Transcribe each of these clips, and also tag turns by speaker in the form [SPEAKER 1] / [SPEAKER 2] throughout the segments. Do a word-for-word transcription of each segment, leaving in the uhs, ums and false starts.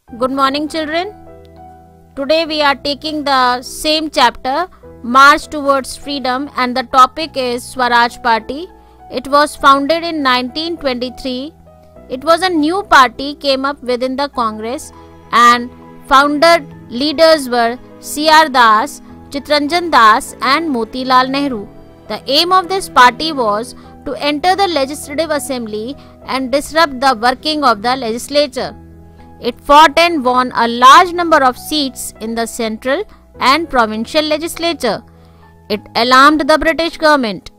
[SPEAKER 1] Good morning, children. Today we are taking the same chapter, March Towards Freedom, and the topic is Swaraj Party. It was founded in nineteen twenty-three. It was a new party came up within the Congress, and founder leaders were C R Das, Chittaranjan Das and Motilal Nehru. The aim of this party was to enter the Legislative Assembly and disrupt the working of the legislature. It fought and won a large number of seats in the central and provincial legislature. It alarmed the British government.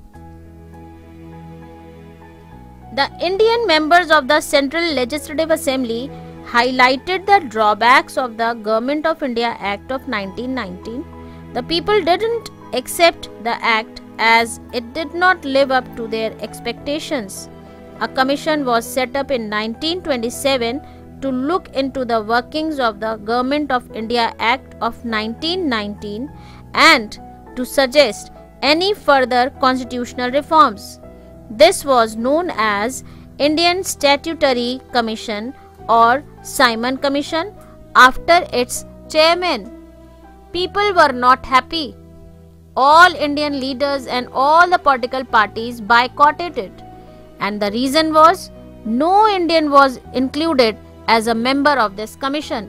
[SPEAKER 1] The Indian members of the Central Legislative Assembly highlighted the drawbacks of the Government of India Act of nineteen nineteen. The people didn't accept the act as it did not live up to their expectations. A commission was set up in nineteen twenty-seven to look into the workings of the Government of India Act of nineteen nineteen and to suggest any further constitutional reforms. This was known as Indian Statutory Commission or Simon Commission after its chairman. People were not happy. All Indian leaders and all the political parties boycotted it, and the reason was no Indian was included as a member of this commission.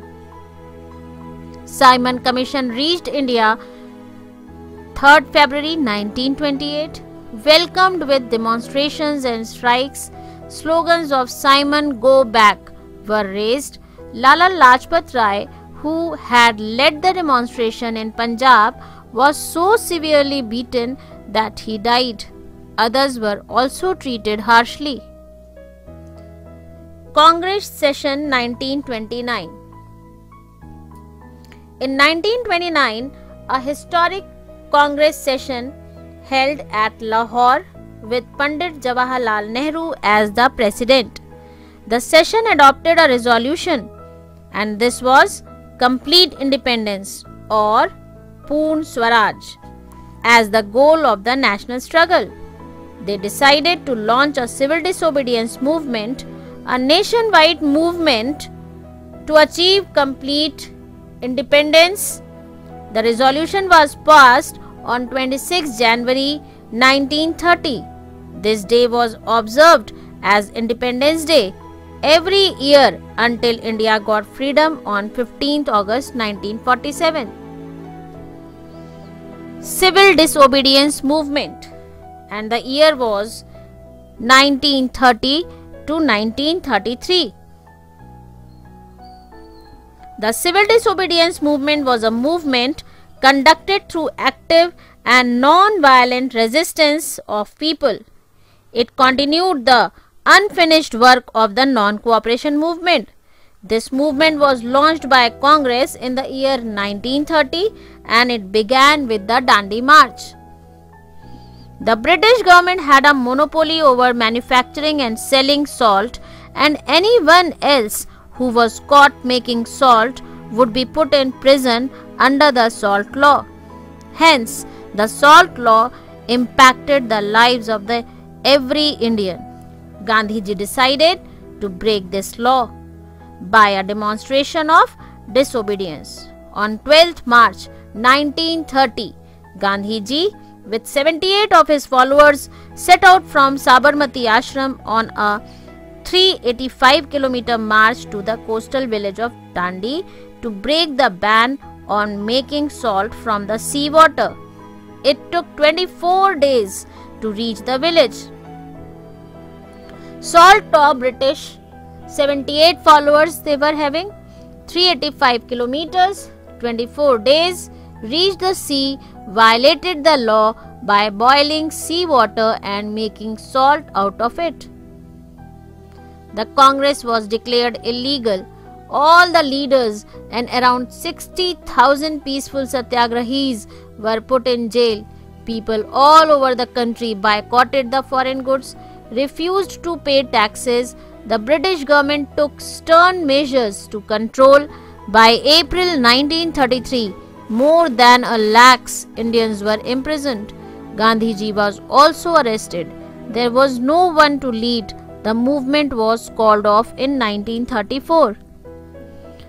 [SPEAKER 1] Simon Commission reached India third February nineteen twenty-eight, welcomed with demonstrations and strikes. Slogans of Simon Go Back were raised. Lala Lajpat Rai, who had led the demonstration in Punjab, was so severely beaten that he died. Others were also treated harshly. Congress Session nineteen twenty-nine. In nineteen twenty-nine, a historic Congress session held at Lahore with Pandit Jawaharlal Nehru as the president. The session adopted a resolution, and this was complete independence or Purn Swaraj as the goal of the national struggle. They decided to launch a civil disobedience movement, a nationwide movement to achieve complete independence. The resolution was passed on twenty-sixth January nineteen thirty. This day was observed as Independence Day every year until India got freedom on fifteenth August nineteen forty-seven. Civil disobedience movement, and the year was nineteen thirty to nineteen thirty-three. The civil disobedience movement was a movement conducted through active and non-violent resistance of people. It continued the unfinished work of the non-cooperation movement. This movement was launched by Congress in the year nineteen thirty, and it began with the Dandi March. The British government had a monopoly over manufacturing and selling salt, and anyone else who was caught making salt would be put in prison under the salt law. Hence, the salt law impacted the lives of the every Indian. Gandhiji decided to break this law by a demonstration of disobedience. On twelfth March nineteen thirty, Gandhiji with seventy-eight of his followers set out from Sabarmati Ashram on a three hundred eighty-five kilometer march to the coastal village of Dandi to break the ban on making salt from the sea water. It took twenty-four days to reach the village. Salt Law British, seventy-eight followers they were having, three hundred eighty-five kilometers, twenty-four days, reached the sea, violated the law by boiling sea water and making salt out of it. The Congress was declared illegal. All the leaders and around sixty thousand peaceful satyagrahis were put in jail. People all over the country boycotted the foreign goods, refused to pay taxes. The British government took stern measures to control. By April nineteen thirty-three, more than a lakhs Indians were imprisoned. Gandhiji was also arrested. There was no one to lead. The movement was called off in nineteen thirty-four.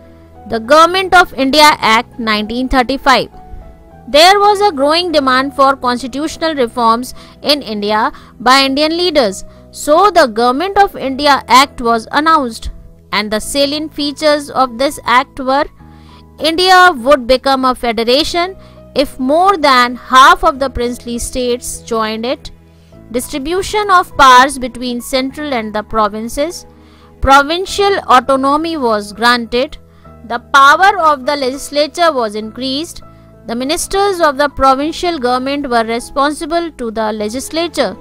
[SPEAKER 1] The Government of India Act nineteen thirty-five. There was a growing demand for constitutional reforms in India by Indian leaders, so the Government of India Act was announced, and the salient features of this act were: India would become a federation if more than half of the princely states joined it, distribution of powers between central and the provinces, provincial autonomy was granted, the power of the legislature was increased, the ministers of the provincial government were responsible to the legislature.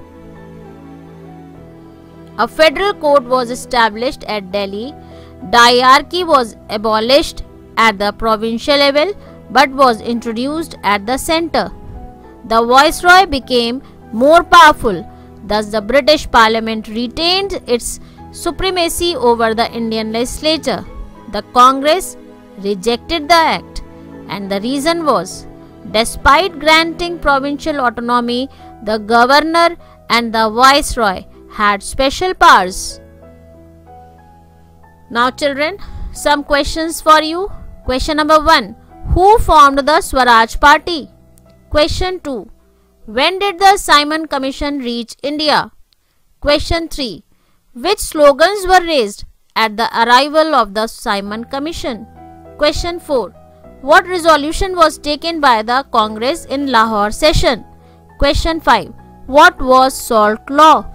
[SPEAKER 1] A federal court was established at Delhi. Diarchy was abolished at the provincial level but was introduced at the centre. The Viceroy became more powerful. Thus, the British Parliament retained its supremacy over the Indian legislature. The Congress rejected the act, and the reason was, despite granting provincial autonomy, the governor and the viceroy had special powers. Now children, some questions for you. Question number one. Who formed the Swaraj Party? Question two. When did the Simon Commission reach India? Question three. Which slogans were raised at the arrival of the Simon Commission? Question four. What resolution was taken by the Congress in Lahore session? Question five. What was Salt Law?